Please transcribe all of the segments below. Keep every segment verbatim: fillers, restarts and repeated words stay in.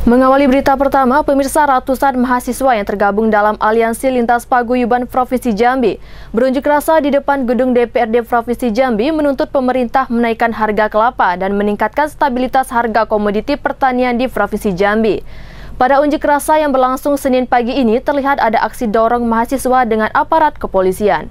Mengawali berita pertama, pemirsa, ratusan mahasiswa yang tergabung dalam Aliansi Lintas Paguyuban Provinsi Jambi berunjuk rasa di depan gedung D P R D Provinsi Jambi menuntut pemerintah menaikkan harga kelapa dan meningkatkan stabilitas harga komoditi pertanian di Provinsi Jambi. Pada unjuk rasa yang berlangsung Senin pagi ini, terlihat ada aksi dorong mahasiswa dengan aparat kepolisian.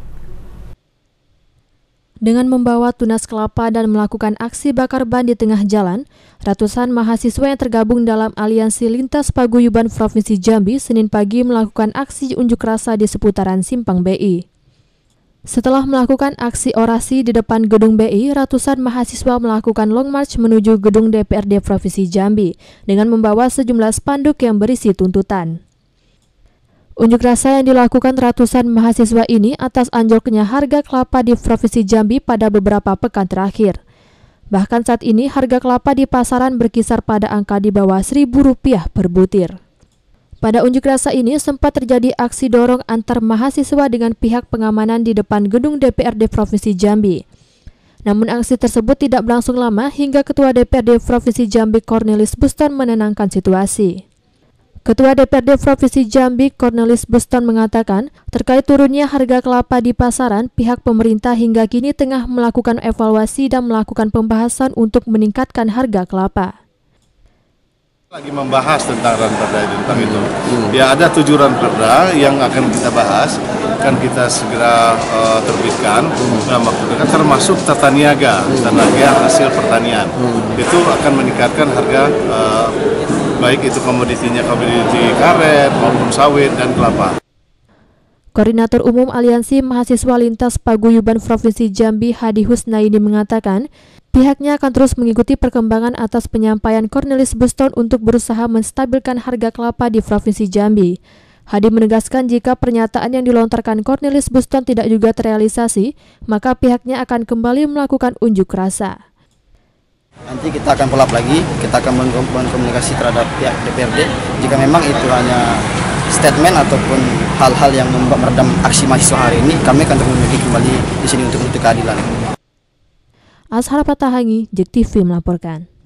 Dengan membawa tunas kelapa dan melakukan aksi bakar ban di tengah jalan, ratusan mahasiswa yang tergabung dalam Aliansi Lintas Paguyuban Provinsi Jambi Senin pagi melakukan aksi unjuk rasa di seputaran Simpang B I. Setelah melakukan aksi orasi di depan gedung B I, ratusan mahasiswa melakukan long march menuju gedung D P R D Provinsi Jambi dengan membawa sejumlah spanduk yang berisi tuntutan. Unjuk rasa yang dilakukan ratusan mahasiswa ini atas anjloknya harga kelapa di Provinsi Jambi pada beberapa pekan terakhir. Bahkan saat ini harga kelapa di pasaran berkisar pada angka di bawah seribu rupiah per butir. Pada unjuk rasa ini sempat terjadi aksi dorong antar mahasiswa dengan pihak pengamanan di depan gedung D P R D Provinsi Jambi. Namun aksi tersebut tidak berlangsung lama hingga Ketua D P R D Provinsi Jambi Cornelis Buston menenangkan situasi. Ketua D P R D Provinsi Jambi Cornelis Buston mengatakan, terkait turunnya harga kelapa di pasaran, pihak pemerintah hingga kini tengah melakukan evaluasi dan melakukan pembahasan untuk meningkatkan harga kelapa. Lagi membahas tentang ranperda tentang itu. Ya, ada tujuh ranperda yang akan kita bahas, akan kita segera uh, terbitkan dalam waktu dekat, termasuk tata niaga, tata niaga hasil pertanian. Itu akan meningkatkan harga uh, baik itu komoditinya, komoditi karet maupun sawit dan kelapa. Koordinator Umum Aliansi Mahasiswa Lintas Paguyuban Provinsi Jambi Hadi Husnaidi mengatakan, pihaknya akan terus mengikuti perkembangan atas penyampaian Cornelis Buston untuk berusaha menstabilkan harga kelapa di Provinsi Jambi. Hadi menegaskan jika pernyataan yang dilontarkan Cornelis Buston tidak juga terrealisasi, maka pihaknya akan kembali melakukan unjuk rasa. Nanti kita akan follow up lagi, kita akan berkomunikasi terhadap pihak D P R D. Jika memang itu hanya statement ataupun hal-hal yang meredam aksi mahasiswa hari ini, kami akan terus kembali di sini untuk menuntut keadilan. Azhar Patahangi, J E K T V melaporkan.